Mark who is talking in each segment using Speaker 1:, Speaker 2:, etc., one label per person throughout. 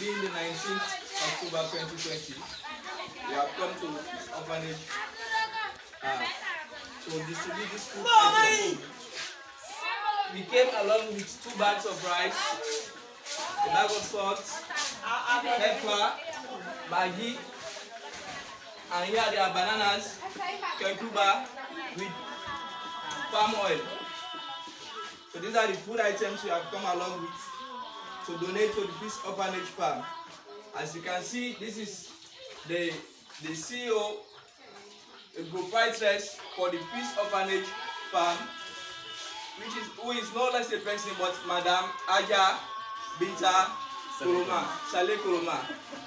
Speaker 1: being the 19th October 2020, we have come to this orphanage to distribute this food items. We came along with 2 bags of rice, a bag of salt, pepper, Maggi, and here there are bananas, cucumber with palm oil. So these are the food items we have come along with to donate to the Peace Orphanage Farm. As you can see, this is the CEO, the proprietress for the Peace Orphanage Farm, who is no less a person but Madam Aja Binta Kuruma, Saleh Kuruma.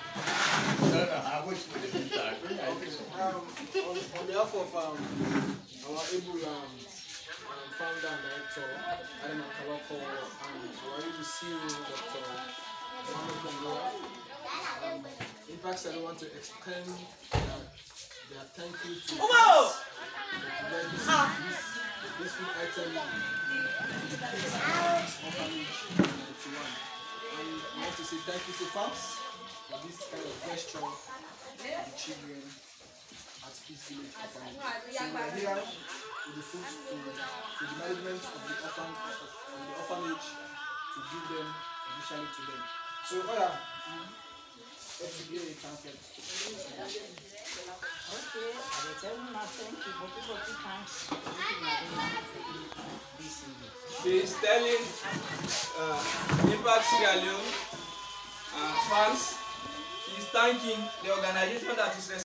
Speaker 2: On behalf of our able founder and director, Adam Akaloko, and our able CEO, Dr. Mohamed Kongoa, in fact, I want to extend their thank you to this food item to the Peace Orphanage 91. And I want to say thank you to FAMS for this kind of gesture to the children at Peace Village Orphanage. So we are here with the food to the management of the orphanage to give them initially to them. So let's begin the campaign.
Speaker 3: Okay, I will tell you now, thank you, but people thanks.
Speaker 1: She is telling Impact Sierra Leone fans, she is thanking the organization that is